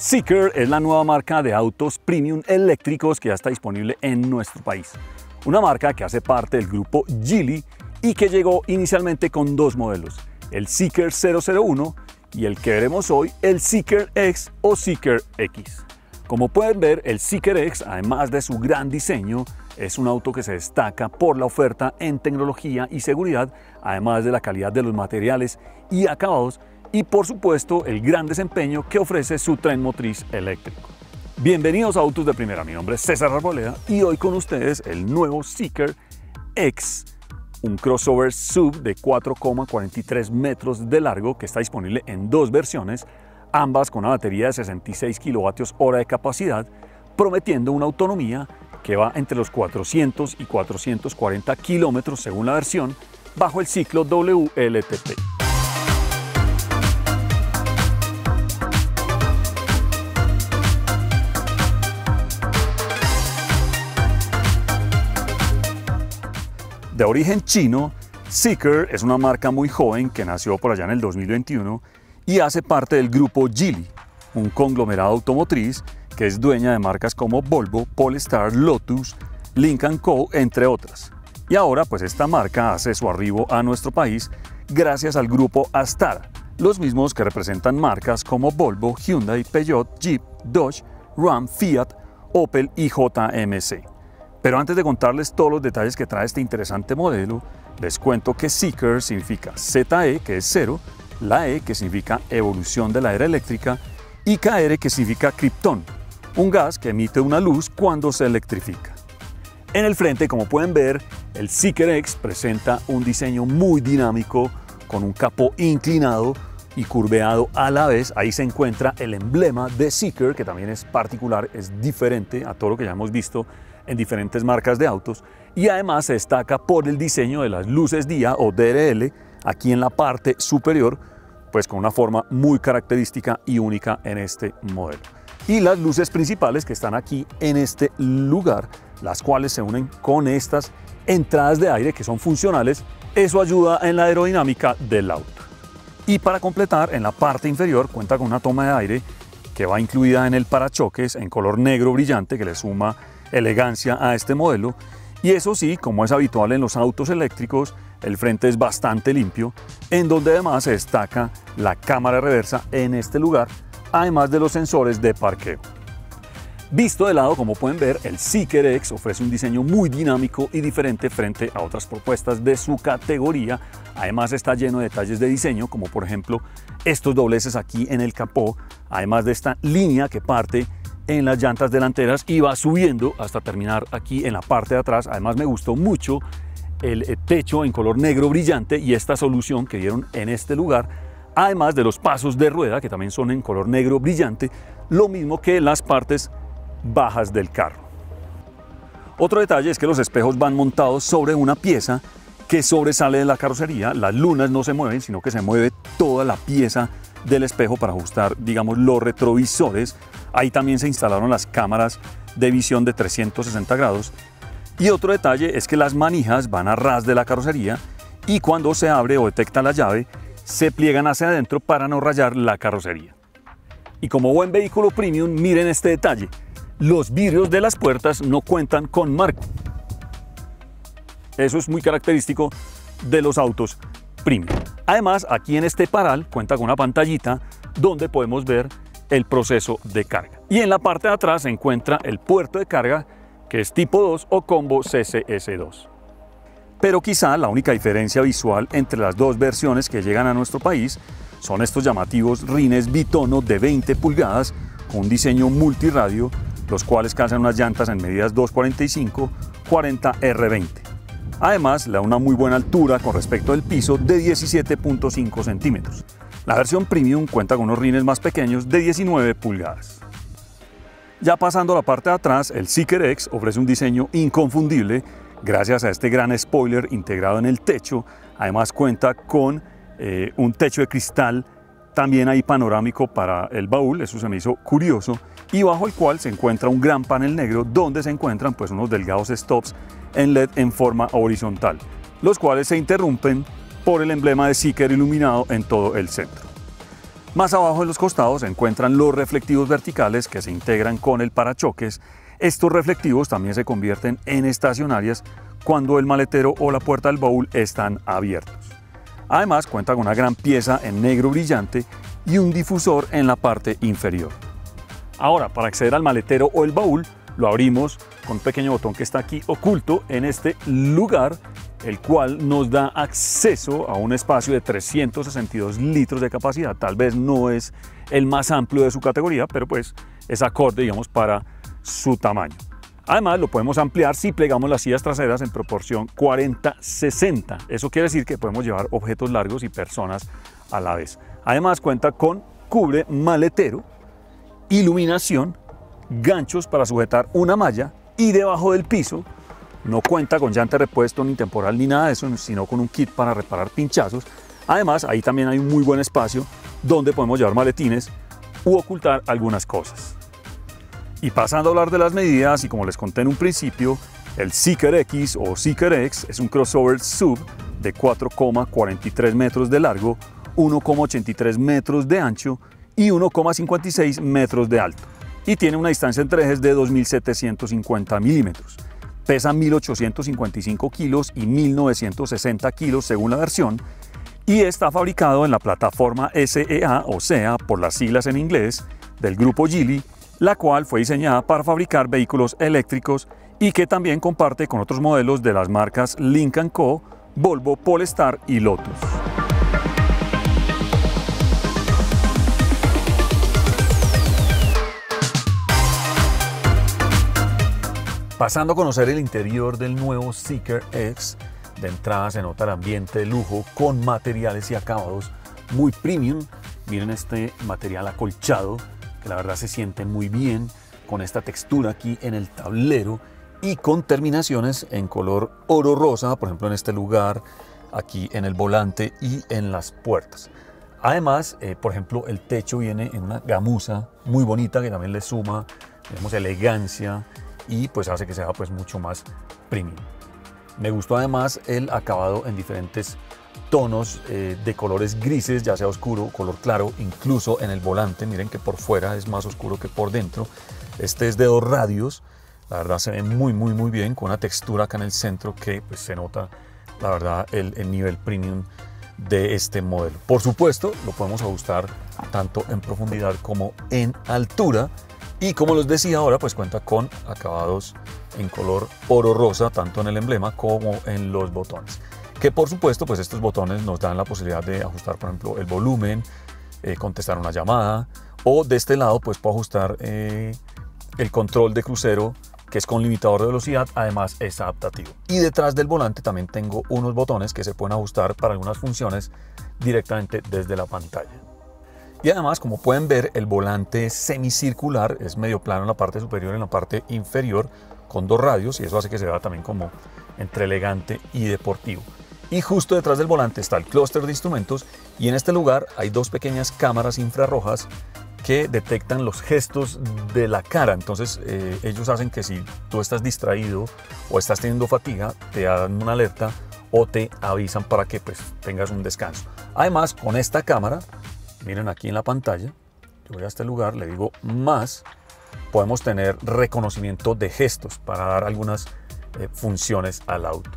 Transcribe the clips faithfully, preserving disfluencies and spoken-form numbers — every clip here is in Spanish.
Zeekr es la nueva marca de autos premium eléctricos que ya está disponible en nuestro país. Una marca que hace parte del grupo Geely y que llegó inicialmente con dos modelos, el Zeekr cero cero uno y el que veremos hoy, el Zeekr X o Zeekr X. Como pueden ver, el Zeekr X, además de su gran diseño, es un auto que se destaca por la oferta en tecnología y seguridad, además de la calidad de los materiales y acabados, y por supuesto el gran desempeño que ofrece su tren motriz eléctrico. Bienvenidos a Autos de Primera, mi nombre es César Arboleda y hoy con ustedes el nuevo Zeekr X, un crossover S U V de cuatro coma cuarenta y tres metros de largo que está disponible en dos versiones, ambas con una batería de sesenta y seis kilovatios hora de capacidad, prometiendo una autonomía que va entre los cuatrocientos y cuatrocientos cuarenta kilómetros según la versión, bajo el ciclo W L T P. De origen chino, Zeekr es una marca muy joven que nació por allá en el dos mil veintiuno y hace parte del grupo Geely, un conglomerado automotriz que es dueña de marcas como Volvo, Polestar, Lotus, Lynk and Co, entre otras. Y ahora pues esta marca hace su arribo a nuestro país gracias al grupo Astara, los mismos que representan marcas como Volvo, Hyundai, Peugeot, Jeep, Dodge, Ram, Fiat, Opel y J M C. Pero antes de contarles todos los detalles que trae este interesante modelo, les cuento que Zeekr significa Z E, que es cero, la E, que significa evolución de la era eléctrica, y K R, que significa kriptón, un gas que emite una luz cuando se electrifica. En el frente, como pueden ver, el Zeekr X presenta un diseño muy dinámico, con un capó inclinado y curveado a la vez. Ahí se encuentra el emblema de Zeekr, que también es particular, es diferente a todo lo que ya hemos visto en diferentes marcas de autos, y además se destaca por el diseño de las luces día o D R L aquí en la parte superior, pues con una forma muy característica y única en este modelo. Y las luces principales que están aquí en este lugar, las cuales se unen con estas entradas de aire que son funcionales, eso ayuda en la aerodinámica del auto. Y para completar, en la parte inferior cuenta con una toma de aire que va incluida en el parachoques en color negro brillante que le suma elegancia a este modelo, y eso sí, como es habitual en los autos eléctricos, el frente es bastante limpio, en donde además se destaca la cámara reversa en este lugar, además de los sensores de parqueo. Visto de lado, como pueden ver, el Zeekr X ofrece un diseño muy dinámico y diferente frente a otras propuestas de su categoría. Además está lleno de detalles de diseño, como por ejemplo estos dobleces aquí en el capó, además de esta línea que parte en las llantas delanteras y va subiendo hasta terminar aquí en la parte de atrás. Además me gustó mucho el techo en color negro brillante y esta solución que dieron en este lugar, además de los pasos de rueda que también son en color negro brillante, lo mismo que las partes bajas del carro. Otro detalle es que los espejos van montados sobre una pieza que sobresale de la carrocería. Las lunas no se mueven, sino que se mueve toda la pieza del espejo para ajustar, digamos, los retrovisores. Ahí también se instalaron las cámaras de visión de trescientos sesenta grados. Y otro detalle es que las manijas van a ras de la carrocería y cuando se abre o detecta la llave, se pliegan hacia adentro para no rayar la carrocería. Y como buen vehículo premium, miren este detalle. Los vidrios de las puertas no cuentan con marco. Eso es muy característico de los autos premium. Además, aquí en este paral cuenta con una pantallita donde podemos ver el proceso de carga. Y en la parte de atrás se encuentra el puerto de carga, que es tipo dos o combo C C S dos. Pero quizá la única diferencia visual entre las dos versiones que llegan a nuestro país son estos llamativos rines bitono de veinte pulgadas con un diseño multirradio, los cuales calzan unas llantas en medidas dos cuarenta y cinco cuarenta R veinte. Además, le da una muy buena altura con respecto al piso de diecisiete punto cinco centímetros. La versión Premium cuenta con unos rines más pequeños de diecinueve pulgadas. Ya pasando a la parte de atrás, el Zeekr X ofrece un diseño inconfundible gracias a este gran spoiler integrado en el techo. Además cuenta con eh, un techo de cristal también ahí panorámico para el baúl, eso se me hizo curioso, y bajo el cual se encuentra un gran panel negro donde se encuentran pues unos delgados stops en L E D en forma horizontal, los cuales se interrumpen por el emblema de Zeekr iluminado en todo el centro. Más abajo en los costados se encuentran los reflectivos verticales que se integran con el parachoques. Estos reflectivos también se convierten en estacionarias cuando el maletero o la puerta del baúl están abiertos. Además cuenta con una gran pieza en negro brillante y un difusor en la parte inferior. Ahora, para acceder al maletero o el baúl, lo abrimos con un pequeño botón que está aquí oculto en este lugar, el cual nos da acceso a un espacio de trescientos sesenta y dos litros de capacidad. Tal vez no es el más amplio de su categoría, pero pues es acorde, digamos, para su tamaño. Además, lo podemos ampliar si plegamos las sillas traseras en proporción cuarenta sesenta. Eso quiere decir que podemos llevar objetos largos y personas a la vez. Además, cuenta con cubre maletero, iluminación, ganchos para sujetar una malla y debajo del piso no cuenta con llanta de repuesto ni temporal ni nada de eso, sino con un kit para reparar pinchazos. Además, ahí también hay un muy buen espacio donde podemos llevar maletines u ocultar algunas cosas. Y pasando a hablar de las medidas, y como les conté en un principio, el Zeekr X o Zeekr X es un crossover sub de cuatro coma cuarenta y tres metros de largo, uno coma ochenta y tres metros de ancho y uno coma cincuenta y seis metros de alto. Y tiene una distancia entre ejes de dos mil setecientos cincuenta milímetros. Pesa mil ochocientos cincuenta y cinco kilos y mil novecientos sesenta kilos según la versión. Y está fabricado en la plataforma S E A, o SEA por las siglas en inglés, del grupo Geely, la cual fue diseñada para fabricar vehículos eléctricos y que también comparte con otros modelos de las marcas Lynk and Co, Volvo, Polestar y Lotus. Pasando a conocer el interior del nuevo Zeekr X, de entrada se nota el ambiente de lujo con materiales y acabados muy premium. Miren este material acolchado, que la verdad se siente muy bien, con esta textura aquí en el tablero y con terminaciones en color oro rosa, por ejemplo en este lugar, aquí en el volante y en las puertas. Además, eh, por ejemplo, el techo viene en una gamuza muy bonita que también le suma, digamos, elegancia y pues hace que sea pues mucho más premium. Me gustó además el acabado en diferentes tonos eh, de colores grises, ya sea oscuro o color claro, incluso en el volante. Miren que por fuera es más oscuro que por dentro. Este es de dos radios, la verdad se ve muy muy muy bien, con una textura acá en el centro que pues se nota la verdad el, el nivel premium de este modelo. Por supuesto lo podemos ajustar tanto en profundidad como en altura. Y como les decía ahora, pues cuenta con acabados en color oro rosa, tanto en el emblema como en los botones. Que por supuesto, pues estos botones nos dan la posibilidad de ajustar, por ejemplo, el volumen, eh, contestar una llamada, o de este lado, pues puedo ajustar eh, el control de crucero, que es con limitador de velocidad, además es adaptativo. Y detrás del volante también tengo unos botones que se pueden ajustar para algunas funciones directamente desde la pantalla. Y además, como pueden ver, el volante es semicircular, es medio plano en la parte superior y en la parte inferior, con dos radios, y eso hace que se vea también como entre elegante y deportivo. Y justo detrás del volante está el clúster de instrumentos, y en este lugar hay dos pequeñas cámaras infrarrojas que detectan los gestos de la cara. Entonces eh, ellos hacen que si tú estás distraído o estás teniendo fatiga, te dan una alerta o te avisan para que pues tengas un descanso. Además, con esta cámara, miren aquí en la pantalla, yo voy a este lugar, le digo más, podemos tener reconocimiento de gestos para dar algunas eh, funciones al auto.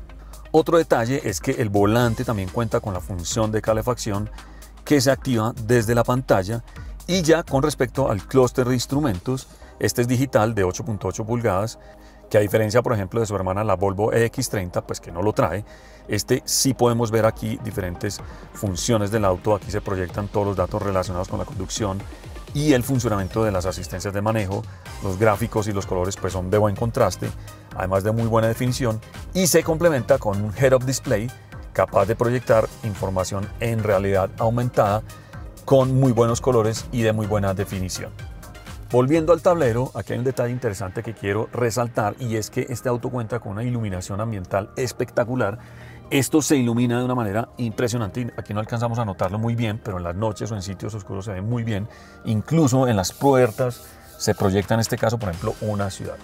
Otro detalle es que el volante también cuenta con la función de calefacción que se activa desde la pantalla. Y ya con respecto al clúster de instrumentos, este es digital de ocho punto ocho pulgadas, que a diferencia por ejemplo de su hermana la Volvo E X treinta, pues que no lo trae, este sí podemos ver aquí diferentes funciones del auto. Aquí se proyectan todos los datos relacionados con la conducción y el funcionamiento de las asistencias de manejo. Los gráficos y los colores pues son de buen contraste, además de muy buena definición, y se complementa con un head-up display capaz de proyectar información en realidad aumentada con muy buenos colores y de muy buena definición. Volviendo al tablero, aquí hay un detalle interesante que quiero resaltar, y es que este auto cuenta con una iluminación ambiental espectacular. Esto se ilumina de una manera impresionante. Aquí no alcanzamos a notarlo muy bien, pero en las noches o en sitios oscuros se ve muy bien. Incluso en las puertas se proyecta en este caso, por ejemplo, una ciudad.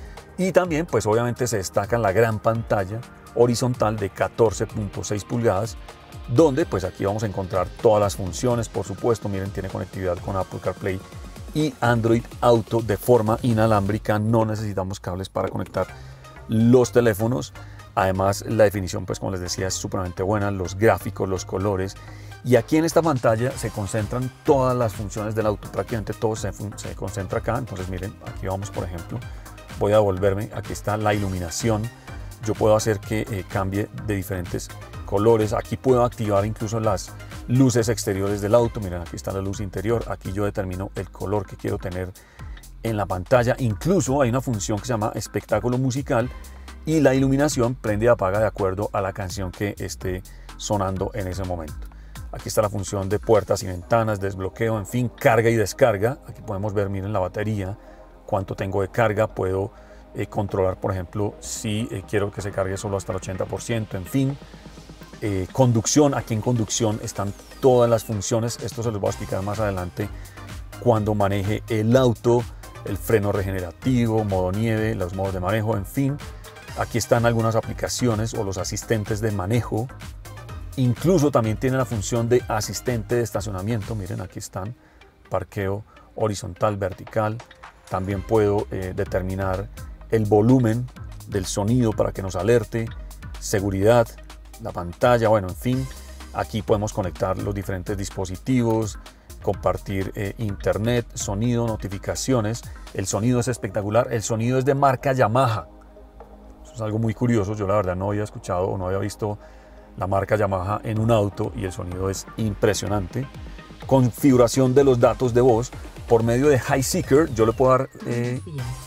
Y también, pues obviamente se destaca la gran pantalla horizontal de catorce punto seis pulgadas donde pues aquí vamos a encontrar todas las funciones, por supuesto. Miren, tiene conectividad con Apple CarPlay y Android Auto de forma inalámbrica, no necesitamos cables para conectar los teléfonos. Además, la definición, pues como les decía, es supremamente buena, los gráficos, los colores. Y aquí en esta pantalla se concentran todas las funciones del auto, prácticamente todo se, se concentra acá. Entonces miren, aquí vamos, por ejemplo, voy a devolverme, aquí está la iluminación. Yo puedo hacer que eh, cambie de diferentes colores. Aquí puedo activar incluso las luces exteriores del auto. Miren, aquí está la luz interior. Aquí yo determino el color que quiero tener en la pantalla. Incluso hay una función que se llama espectáculo musical y la iluminación prende y apaga de acuerdo a la canción que esté sonando en ese momento. Aquí está la función de puertas y ventanas, desbloqueo, en fin, carga y descarga. Aquí podemos ver, miren, la batería, cuánto tengo de carga. Puedo eh, controlar, por ejemplo, si eh, quiero que se cargue solo hasta el ochenta por ciento, en fin. Eh, conducción, aquí en conducción están todas las funciones. Esto se los voy a explicar más adelante cuando maneje el auto. El freno regenerativo, modo nieve, los modos de manejo, en fin. Aquí están algunas aplicaciones o los asistentes de manejo. Incluso también tiene la función de asistente de estacionamiento. Miren, aquí están, parqueo horizontal, vertical. También puedo eh, determinar el volumen del sonido para que nos alerte, seguridad, la pantalla, bueno, en fin. Aquí podemos conectar los diferentes dispositivos, compartir eh, internet, sonido, notificaciones. El sonido es espectacular, el sonido es de marca Yamaha. Eso es algo muy curioso, yo la verdad no había escuchado o no había visto la marca Yamaha en un auto y el sonido es impresionante. Configuración de los datos de voz por medio de HiSeeker. Yo le puedo dar eh,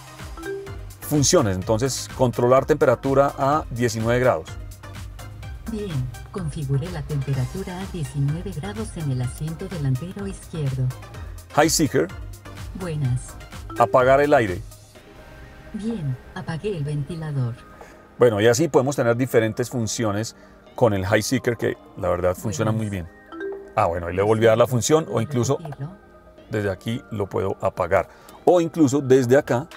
funciones, entonces controlar temperatura a diecinueve grados. Bien, configure la temperatura a diecinueve grados en el asiento delantero izquierdo. HiSeeker. Buenas. Apagar el aire. Bien, apagué el ventilador. Bueno, y así podemos tener diferentes funciones con el HiSeeker que la verdad funciona muy bien. Ah, bueno, ahí le volví a dar la función o incluso desde aquí lo puedo apagar. O incluso desde acá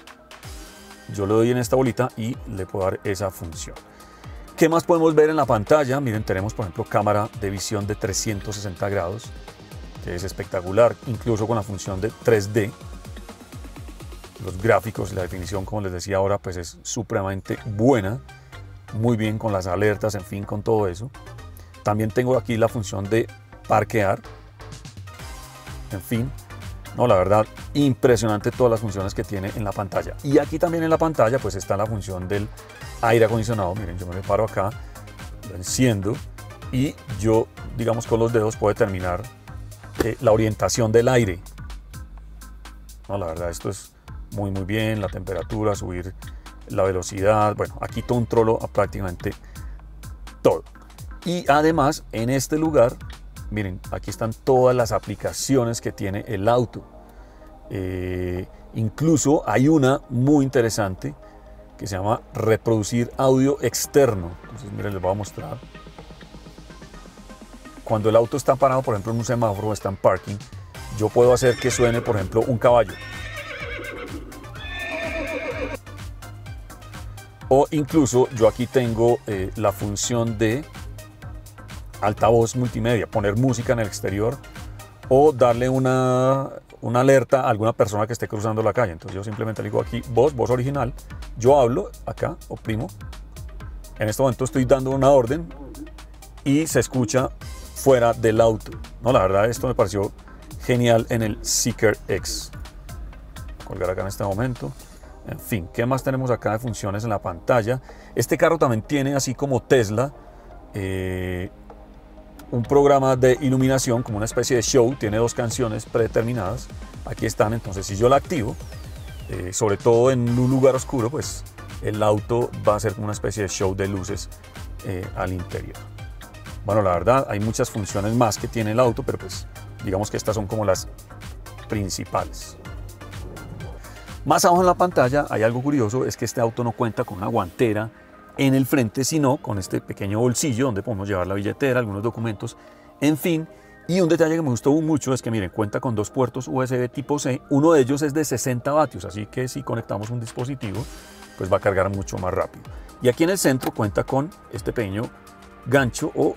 yo le doy en esta bolita y le puedo dar esa función. ¿Qué más podemos ver en la pantalla? Miren, tenemos por ejemplo cámara de visión de trescientos sesenta grados, que es espectacular, incluso con la función de tres D. Los gráficos y la definición, como les decía ahora, pues es supremamente buena. Muy bien con las alertas, en fin, con todo eso. También tengo aquí la función de parquear. En fin, no, la verdad, impresionante todas las funciones que tiene en la pantalla. Y aquí también en la pantalla pues está la función del aire acondicionado. Miren, yo me paro acá, lo enciendo y yo, digamos, con los dedos puedo determinar eh, la orientación del aire. No, la verdad, esto es muy muy bien, la temperatura, subir la velocidad, bueno, aquí controlo a prácticamente todo. Y además en este lugar, miren, aquí están todas las aplicaciones que tiene el auto. Eh, incluso hay una muy interesante que se llama reproducir audio externo. Entonces miren, les voy a mostrar. Cuando el auto está parado, por ejemplo en un semáforo o está en parking, yo puedo hacer que suene, por ejemplo, un caballo. O incluso yo aquí tengo eh, la función de altavoz multimedia, poner música en el exterior o darle una, una alerta a alguna persona que esté cruzando la calle. Entonces yo simplemente le digo aquí voz, voz original, yo hablo acá, oprimo, en este momento estoy dando una orden y se escucha fuera del auto. No, la verdad esto me pareció genial en el Zeekr X. Voy a colgar acá en este momento. En fin, ¿qué más tenemos acá de funciones en la pantalla? Este carro también tiene, así como Tesla, eh, un programa de iluminación, como una especie de show. Tiene dos canciones predeterminadas. Aquí están, entonces si yo la activo, eh, sobre todo en un lugar oscuro, pues el auto va a ser como una especie de show de luces eh, al interior. Bueno, la verdad, hay muchas funciones más que tiene el auto, pero pues digamos que estas son como las principales. Más abajo en la pantalla hay algo curioso, es que este auto no cuenta con una guantera en el frente, sino con este pequeño bolsillo donde podemos llevar la billetera, algunos documentos, en fin. Y un detalle que me gustó mucho es que miren, cuenta con dos puertos U S B tipo C, uno de ellos es de sesenta vatios, así que si conectamos un dispositivo, pues va a cargar mucho más rápido. Y aquí en el centro cuenta con este pequeño gancho o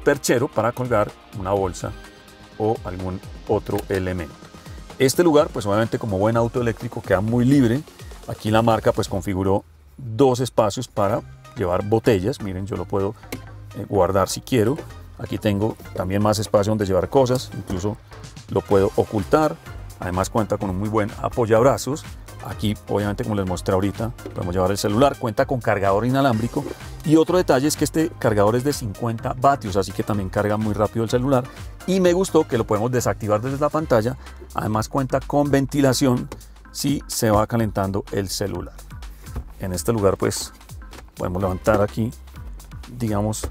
perchero para colgar una bolsa o algún otro elemento. Este lugar, pues obviamente como buen auto eléctrico, queda muy libre. Aquí la marca pues configuró dos espacios para llevar botellas. Miren, yo lo puedo eh, guardar si quiero. Aquí tengo también más espacio donde llevar cosas, incluso lo puedo ocultar. Además cuenta con un muy buen apoyabrazos. Aquí, obviamente, como les mostré ahorita, podemos llevar el celular. Cuenta con cargador inalámbrico. Y otro detalle es que este cargador es de cincuenta vatios, así que también carga muy rápido el celular. Y me gustó que lo podemos desactivar desde la pantalla. Además cuenta con ventilación si se va calentando el celular. En este lugar, pues, podemos levantar aquí, digamos,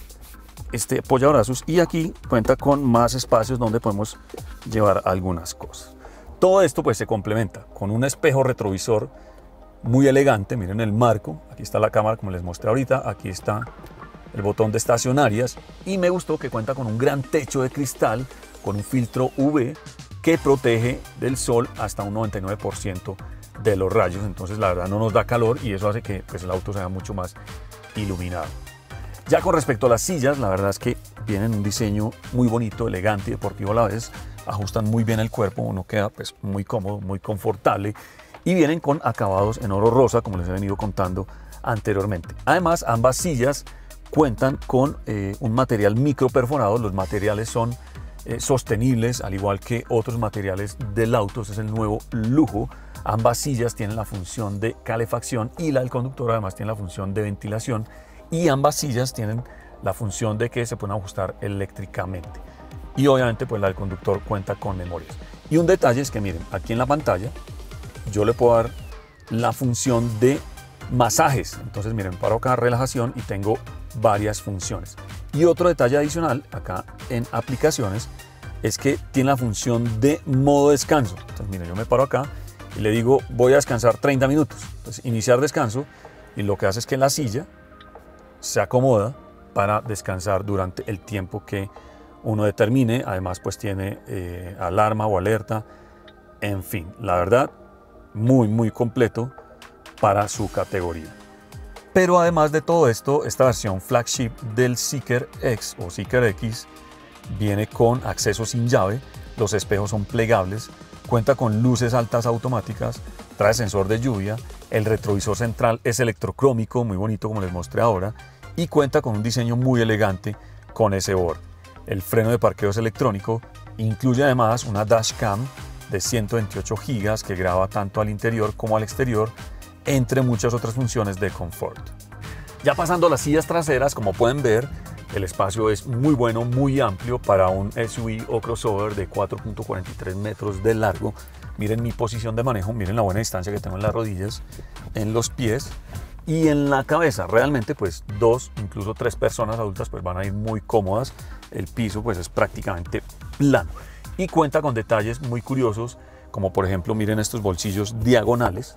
este apoyabrazos. Y aquí cuenta con más espacios donde podemos llevar algunas cosas. Todo esto pues se complementa con un espejo retrovisor muy elegante. Miren el marco, aquí está la cámara como les mostré ahorita, aquí está el botón de estacionarias y me gustó que cuenta con un gran techo de cristal con un filtro U V que protege del sol hasta un noventa y nueve por ciento de los rayos. Entonces la verdad no nos da calor y eso hace que pues, el auto sea mucho más iluminado. Ya con respecto a las sillas, la verdad es que vienen un diseño muy bonito, elegante y deportivo a la vez. Ajustan muy bien el cuerpo, uno queda pues muy cómodo, muy confortable y vienen con acabados en oro rosa, como les he venido contando anteriormente. Además, ambas sillas cuentan con eh, un material micro perforado. Los materiales son eh, sostenibles, al igual que otros materiales del auto. Este es el nuevo lujo. Ambas sillas tienen la función de calefacción y la del conductor además tiene la función de ventilación, y ambas sillas tienen la función de que se pueden ajustar eléctricamente. Y obviamente pues la del conductor cuenta con memorias. Y un detalle es que miren, aquí en la pantalla yo le puedo dar la función de masajes. Entonces miren, paro acá relajación y tengo varias funciones. Y otro detalle adicional acá en aplicaciones es que tiene la función de modo descanso. Entonces miren, yo me paro acá y le digo voy a descansar treinta minutos. Entonces iniciar descanso y lo que hace es que la silla se acomoda para descansar durante el tiempo que uno determine. Además pues tiene eh, alarma o alerta, en fin, la verdad muy muy completo para su categoría. Pero además de todo esto, esta versión flagship del Zeekr X o Zeekr X viene con acceso sin llave, los espejos son plegables, cuenta con luces altas automáticas, trae sensor de lluvia, el retrovisor central es electrocrómico, muy bonito como les mostré ahora, y cuenta con un diseño muy elegante con ese borde. El freno de parqueo es electrónico, incluye además una dashcam de ciento veintiocho gigas que graba tanto al interior como al exterior, entre muchas otras funciones de confort. Ya pasando a las sillas traseras, como pueden ver, el espacio es muy bueno, muy amplio para un S U V o crossover de cuatro punto cuarenta y tres metros de largo. Miren mi posición de manejo, miren la buena distancia que tengo en las rodillas, en los pies y en la cabeza. Realmente pues dos, incluso tres personas adultas pues van a ir muy cómodas. El piso pues es prácticamente plano y cuenta con detalles muy curiosos, como por ejemplo miren estos bolsillos diagonales.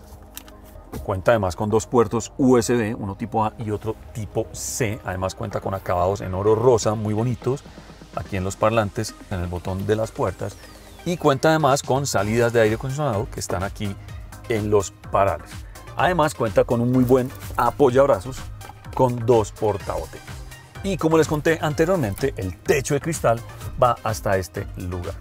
Cuenta además con dos puertos U S B, uno tipo A y otro tipo C. Además cuenta con acabados en oro rosa muy bonitos aquí en los parlantes, en el botón de las puertas, y cuenta además con salidas de aire acondicionado que están aquí en los parales. Además cuenta con un muy buen apoyabrazos con dos portabotellas. Y como les conté anteriormente, el techo de cristal va hasta este lugar.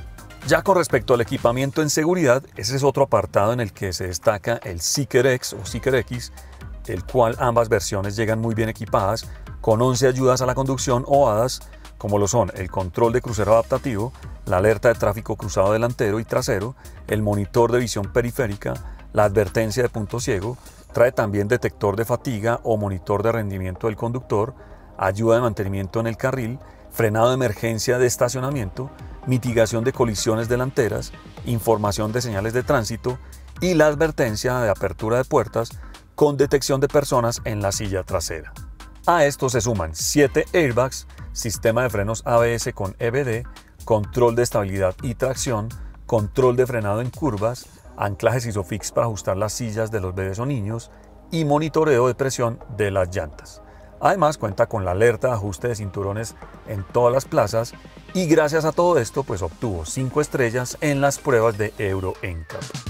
Ya con respecto al equipamiento en seguridad, ese es otro apartado en el que se destaca el Zeekr X o Zeekr X, el cual ambas versiones llegan muy bien equipadas con once ayudas a la conducción o A D A S, como lo son el control de crucero adaptativo, la alerta de tráfico cruzado delantero y trasero, el monitor de visión periférica, la advertencia de punto ciego, trae también detector de fatiga o monitor de rendimiento del conductor, ayuda de mantenimiento en el carril, frenado de emergencia de estacionamiento, mitigación de colisiones delanteras, información de señales de tránsito y la advertencia de apertura de puertas con detección de personas en la silla trasera. A esto se suman siete airbags, sistema de frenos A B S con E B D, control de estabilidad y tracción, control de frenado en curvas, anclajes ISOFIX para ajustar las sillas de los bebés o niños y monitoreo de presión de las llantas. Además cuenta con la alerta de ajuste de cinturones en todas las plazas y gracias a todo esto pues obtuvo cinco estrellas en las pruebas de Euro N C A P.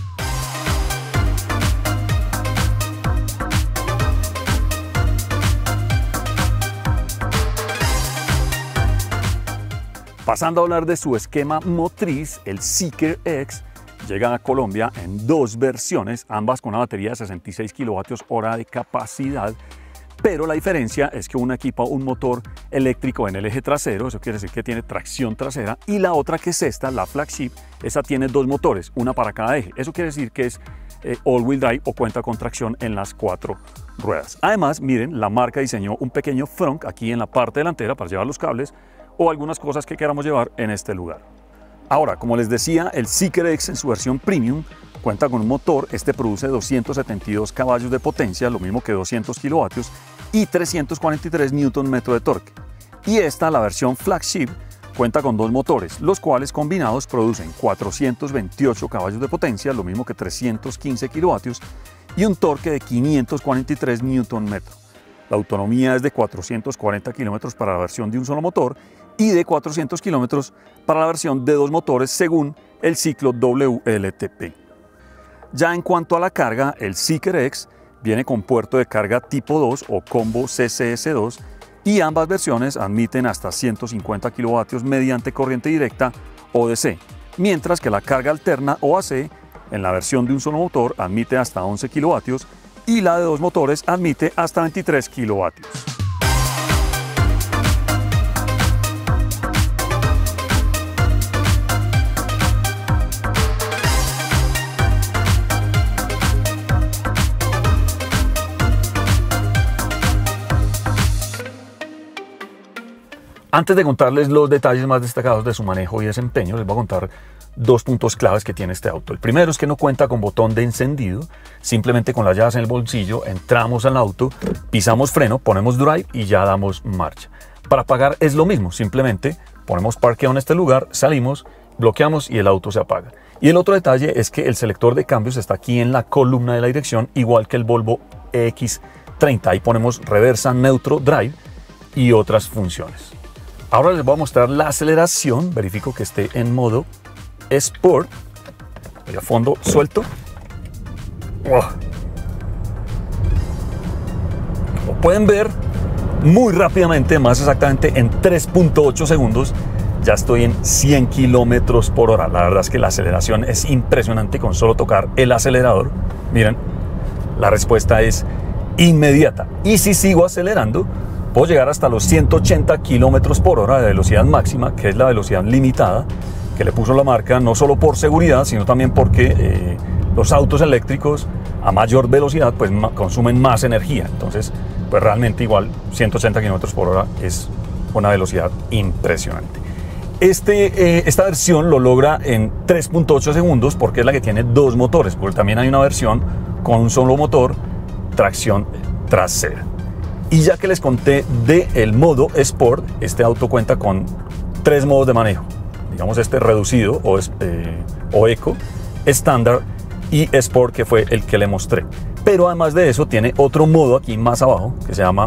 Pasando a hablar de su esquema motriz, el Zeekr X llega a Colombia en dos versiones, ambas con una batería de sesenta y seis kilovatios hora de capacidad, pero la diferencia es que una equipa un motor eléctrico en el eje trasero, eso quiere decir que tiene tracción trasera, y la otra, que es esta, la flagship, esa tiene dos motores, una para cada eje. Eso quiere decir que es eh, all-wheel drive o cuenta con tracción en las cuatro ruedas. Además, miren, la marca diseñó un pequeño frunk aquí en la parte delantera para llevar los cables o algunas cosas que queramos llevar en este lugar. Ahora, como les decía, el Zeekr X en su versión premium cuenta con un motor. Este produce doscientos setenta y dos caballos de potencia, lo mismo que doscientos kilovatios, y trescientos cuarenta y tres newton metros de torque. Y esta, la versión flagship, cuenta con dos motores, los cuales combinados producen cuatrocientos veintiocho caballos de potencia, lo mismo que trescientos quince kilovatios, y un torque de quinientos cuarenta y tres newton metros. La autonomía es de cuatrocientos cuarenta kilómetros para la versión de un solo motor y de cuatrocientos kilómetros para la versión de dos motores, según el ciclo W L T P. Ya en cuanto a la carga, el Zeekr X viene con puerto de carga tipo dos o combo C C S dos, y ambas versiones admiten hasta ciento cincuenta kilovatios mediante corriente directa o D C, mientras que la carga alterna o A C en la versión de un solo motor admite hasta once kilovatios y la de dos motores admite hasta veintitrés kilovatios. Antes de contarles los detalles más destacados de su manejo y desempeño, les voy a contar dos puntos claves que tiene este auto. El primero es que no cuenta con botón de encendido, simplemente con las llaves en el bolsillo entramos al auto, pisamos freno, ponemos drive y ya damos marcha. Para apagar es lo mismo, simplemente ponemos parqueo en este lugar, salimos, bloqueamos y el auto se apaga. Y el otro detalle es que el selector de cambios está aquí en la columna de la dirección, igual que el Volvo E X treinta. Ahí ponemos reversa, neutro, drive y otras funciones. Ahora les voy a mostrar la aceleración. Verifico que esté en modo Sport. Voy a fondo, suelto. Wow. Como pueden ver, muy rápidamente, más exactamente en tres punto ocho segundos, ya estoy en cien kilómetros por hora. La verdad es que la aceleración es impresionante con solo tocar el acelerador. Miren, la respuesta es inmediata. Y si sigo acelerando, puedo llegar hasta los ciento ochenta kilómetros por hora de velocidad máxima, que es la velocidad limitada que le puso la marca, no solo por seguridad, sino también porque eh, los autos eléctricos a mayor velocidad pues consumen más energía. Entonces, pues realmente igual ciento ochenta kilómetros por hora es una velocidad impresionante. Este, eh, esta versión lo logra en tres punto ocho segundos porque es la que tiene dos motores, porque también hay una versión con un solo motor, tracción trasera. Y ya que les conté del modo Sport, este auto cuenta con tres modos de manejo. Digamos este reducido o, eh, o Eco, estándar y Sport, que fue el que le mostré. Pero además de eso tiene otro modo aquí más abajo que se llama,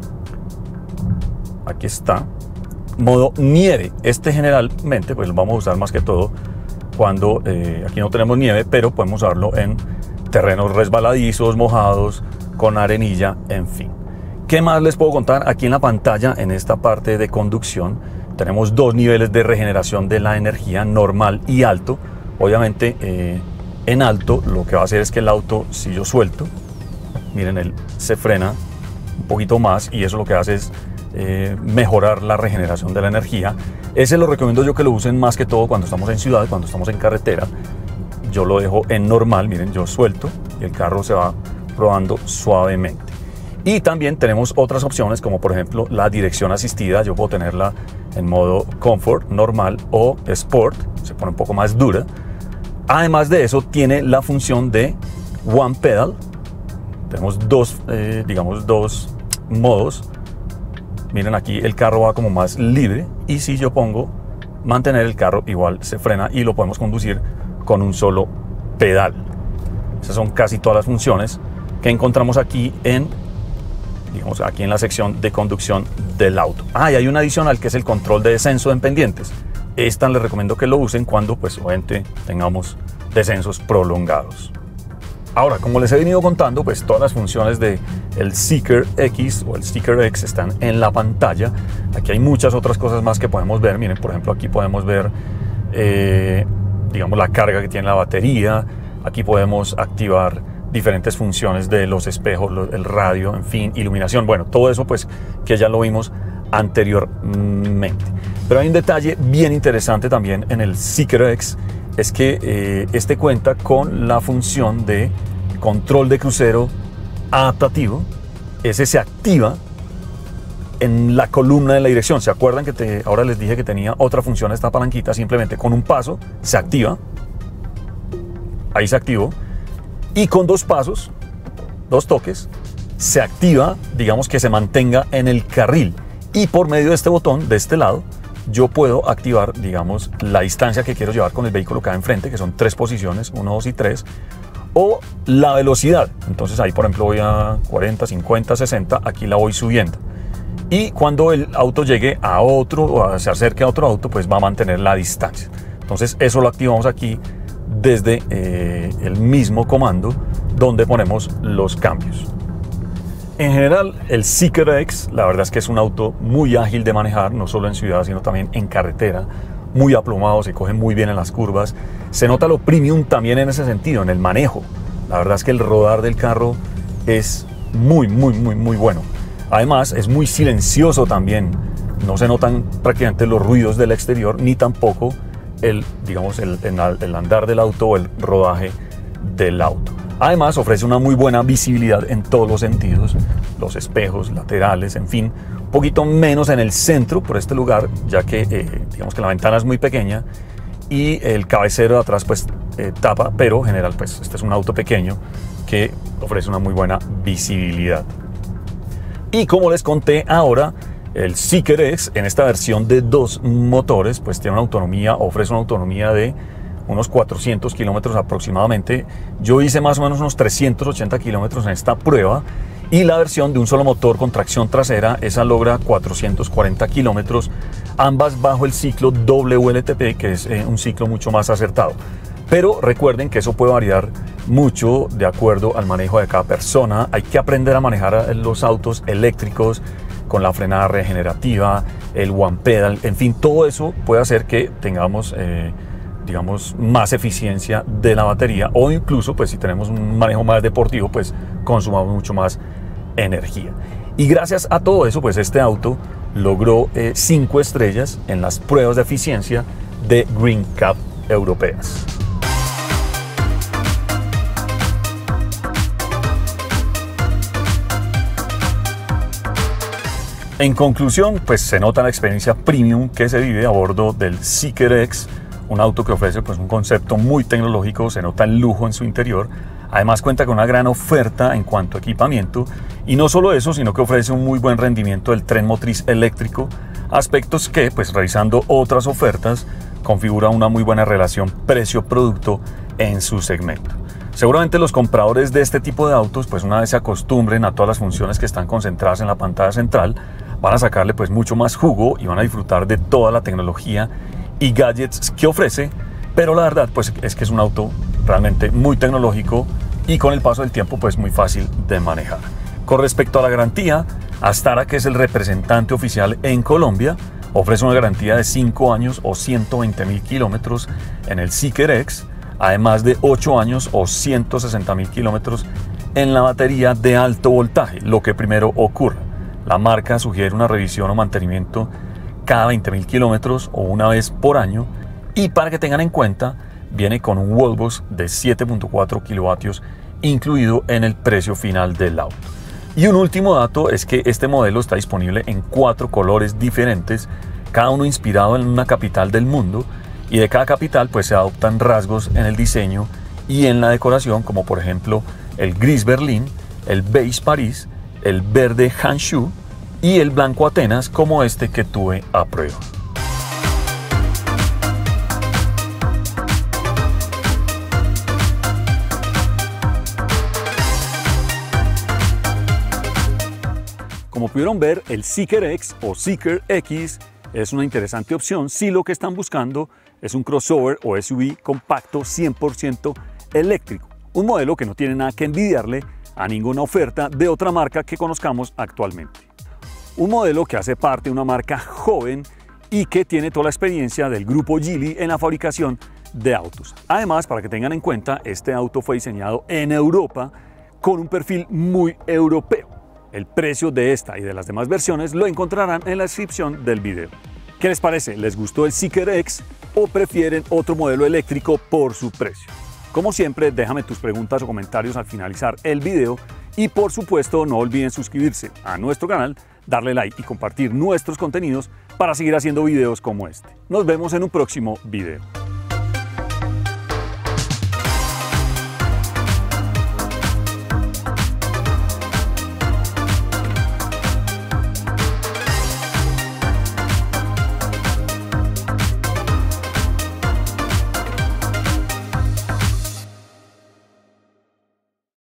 aquí está, modo nieve. Este generalmente pues lo vamos a usar más que todo cuando eh, aquí no tenemos nieve, pero podemos usarlo en terrenos resbaladizos, mojados, con arenilla, en fin. ¿Qué más les puedo contar? Aquí en la pantalla, en esta parte de conducción, tenemos dos niveles de regeneración de la energía, normal y alto. Obviamente, eh, en alto, lo que va a hacer es que el auto, si yo suelto, miren, él se frena un poquito más y eso lo que hace es eh, mejorar la regeneración de la energía. Ese lo recomiendo yo que lo usen más que todo cuando estamos en ciudad, cuando estamos en carretera. Yo lo dejo en normal, miren, yo suelto y el carro se va probando suavemente. Y también tenemos otras opciones, como por ejemplo la dirección asistida. Yo puedo tenerla en modo Comfort, normal o Sport, se pone un poco más dura. Además de eso, tiene la función de One Pedal. Tenemos dos, eh, digamos, dos modos. Miren, aquí el carro va como más libre, y si yo pongo mantener, el carro igual se frena y lo podemos conducir con un solo pedal. Esas son casi todas las funciones que encontramos aquí en digamos aquí en la sección de conducción del auto. Ah, y hay una adicional que es el control de descenso en pendientes. Esta les recomiendo que lo usen cuando pues obviamente tengamos descensos prolongados. Ahora, como les he venido contando, pues todas las funciones del Zeekr X o el Zeekr X están en la pantalla. Aquí hay muchas otras cosas más que podemos ver. Miren, por ejemplo, aquí podemos ver, eh, digamos, la carga que tiene la batería. Aquí podemos activar diferentes funciones de los espejos, el radio, en fin, iluminación. Bueno, todo eso pues que ya lo vimos anteriormente. Pero hay un detalle bien interesante también en el Zeekr X, es que eh, este cuenta con la función de control de crucero adaptativo. Ese se activa en la columna de la dirección. ¿Se acuerdan que te, ahora les dije que tenía otra función esta palanquita? Simplemente con un paso se activa. Ahí se activó. Y con dos pasos, dos toques, se activa, digamos que se mantenga en el carril. Y por medio de este botón, de este lado, yo puedo activar, digamos, la distancia que quiero llevar con el vehículo acá enfrente, que son tres posiciones, uno, dos y tres, o la velocidad. Entonces ahí, por ejemplo, voy a cuarenta, cincuenta, sesenta, aquí la voy subiendo. Y cuando el auto llegue a otro, o se acerque a otro auto, pues va a mantener la distancia. Entonces eso lo activamos aquí desde eh, el mismo comando donde ponemos los cambios. En general, el Zeekr X, la verdad es que es un auto muy ágil de manejar, no solo en ciudad, sino también en carretera, muy aplomado, se coge muy bien en las curvas. Se nota lo premium también en ese sentido, en el manejo. La verdad es que el rodar del carro es muy, muy, muy, muy bueno. Además, es muy silencioso también. No se notan prácticamente los ruidos del exterior, ni tampoco el, digamos, el, el andar del auto o el rodaje del auto. Además, ofrece una muy buena visibilidad en todos los sentidos, los espejos laterales, en fin, un poquito menos en el centro por este lugar, ya que eh, digamos que la ventana es muy pequeña y el cabecero de atrás pues eh, tapa, pero en general pues este es un auto pequeño que ofrece una muy buena visibilidad. Y como les conté ahora, el Zeekr X en esta versión de dos motores pues tiene una autonomía, ofrece una autonomía de unos cuatrocientos kilómetros aproximadamente. Yo hice más o menos unos trescientos ochenta kilómetros en esta prueba, y la versión de un solo motor con tracción trasera, esa logra cuatrocientos cuarenta kilómetros, ambas bajo el ciclo W L T P, que es eh, un ciclo mucho más acertado. Pero recuerden que eso puede variar mucho de acuerdo al manejo de cada persona. Hay que aprender a manejar los autos eléctricos con la frenada regenerativa, el one pedal, en fin, todo eso puede hacer que tengamos eh, digamos, más eficiencia de la batería, o incluso, pues si tenemos un manejo más deportivo, pues consumamos mucho más energía. Y gracias a todo eso, pues este auto logró eh, cinco estrellas en las pruebas de eficiencia de Green Cap europeas. En conclusión, pues se nota la experiencia premium que se vive a bordo del Zeekr X, un auto que ofrece pues un concepto muy tecnológico, se nota el lujo en su interior. Además cuenta con una gran oferta en cuanto a equipamiento, y no solo eso, sino que ofrece un muy buen rendimiento del tren motriz eléctrico, aspectos que, pues revisando otras ofertas, configura una muy buena relación precio-producto en su segmento. Seguramente los compradores de este tipo de autos, pues una vez se acostumbren a todas las funciones que están concentradas en la pantalla central, van a sacarle pues mucho más jugo y van a disfrutar de toda la tecnología y gadgets que ofrece, pero la verdad pues es que es un auto realmente muy tecnológico y con el paso del tiempo pues muy fácil de manejar. Con respecto a la garantía, Astara, que es el representante oficial en Colombia, ofrece una garantía de cinco años o ciento veinte mil kilómetros en el Zeekr X, además de ocho años o ciento sesenta mil kilómetros en la batería de alto voltaje, lo que primero ocurra. La marca sugiere una revisión o mantenimiento cada veinte mil kilómetros o una vez por año, y para que tengan en cuenta, viene con un wallbox de siete punto cuatro kilovatios incluido en el precio final del auto. Y un último dato es que este modelo está disponible en cuatro colores diferentes, cada uno inspirado en una capital del mundo, y de cada capital pues se adoptan rasgos en el diseño y en la decoración, como por ejemplo el gris Berlín, el beige París, el verde Hangzhou y el blanco Atenas, como este que tuve a prueba. Como pudieron ver, el Zeekr X o Zeekr X es una interesante opción si lo que están buscando es un crossover o S U V compacto cien por ciento eléctrico. Un modelo que no tiene nada que envidiarle a ninguna oferta de otra marca que conozcamos actualmente. Un modelo que hace parte de una marca joven y que tiene toda la experiencia del grupo Geely en la fabricación de autos. Además, para que tengan en cuenta, este auto fue diseñado en Europa con un perfil muy europeo. El precio de esta y de las demás versiones lo encontrarán en la descripción del video. ¿Qué les parece? ¿Les gustó el Zeekr X o prefieren otro modelo eléctrico por su precio? Como siempre, déjame tus preguntas o comentarios al finalizar el video y por supuesto no olviden suscribirse a nuestro canal, darle like y compartir nuestros contenidos para seguir haciendo videos como este. Nos vemos en un próximo video.